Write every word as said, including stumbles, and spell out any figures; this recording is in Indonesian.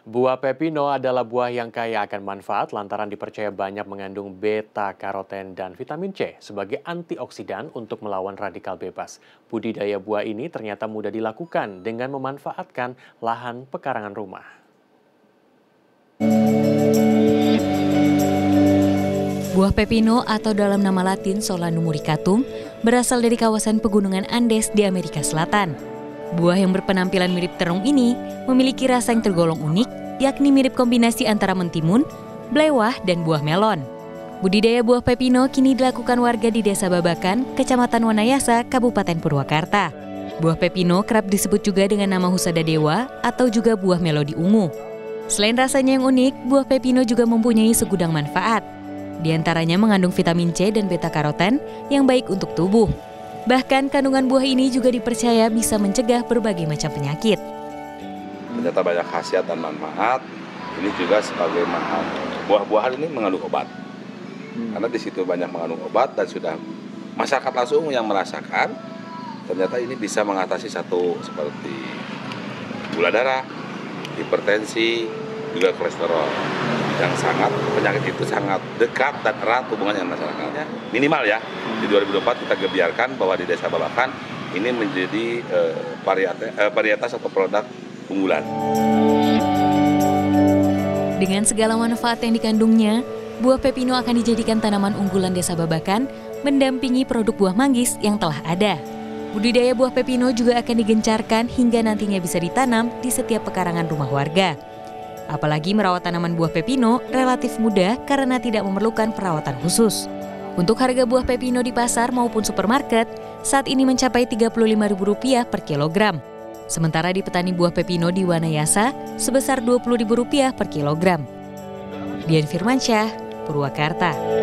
Buah pepino adalah buah yang kaya akan manfaat lantaran dipercaya banyak mengandung beta-karoten dan vitamin C sebagai antioksidan untuk melawan radikal bebas. Budidaya buah ini ternyata mudah dilakukan dengan memanfaatkan lahan pekarangan rumah. Buah pepino atau dalam nama latin Solanum muricatum berasal dari kawasan pegunungan Andes di Amerika Selatan. Buah yang berpenampilan mirip terung ini memiliki rasa yang tergolong unik, yakni mirip kombinasi antara mentimun, blewah, dan buah melon. Budidaya buah pepino kini dilakukan warga di Desa Babakan, Kecamatan Wanayasa, Kabupaten Purwakarta. Buah pepino kerap disebut juga dengan nama husada dewa atau juga buah melodi ungu. Selain rasanya yang unik, buah pepino juga mempunyai segudang manfaat. Di antaranya mengandung vitamin C dan beta-karoten yang baik untuk tubuh. Bahkan kandungan buah ini juga dipercaya bisa mencegah berbagai macam penyakit. Ternyata banyak khasiat dan manfaat. Ini juga sebagai manfaat. Buah-buahan ini mengandung obat. Hmm. Karena di situ banyak mengandung obat dan sudah masyarakat langsung yang merasakan. Ternyata ini bisa mengatasi satu seperti gula darah, hipertensi, juga kolesterol. Yang sangat penyakit itu sangat dekat dan erat hubungannya dengan masyarakatnya. Minimal ya, di dua ribu dua puluh empat kita gebiarkan bahwa di Desa Babakan ini menjadi eh, varietas, eh, varietas atau produk unggulan. Dengan segala manfaat yang dikandungnya, buah pepino akan dijadikan tanaman unggulan Desa Babakan mendampingi produk buah manggis yang telah ada. Budidaya buah pepino juga akan digencarkan hingga nantinya bisa ditanam di setiap pekarangan rumah warga. Apalagi merawat tanaman buah pepino relatif mudah karena tidak memerlukan perawatan khusus. Untuk harga buah pepino di pasar maupun supermarket, saat ini mencapai tiga puluh lima ribu rupiah per kilogram. Sementara di petani buah pepino di Wanayasa sebesar dua puluh ribu rupiah per kilogram. Dian Firmansyah, Purwakarta.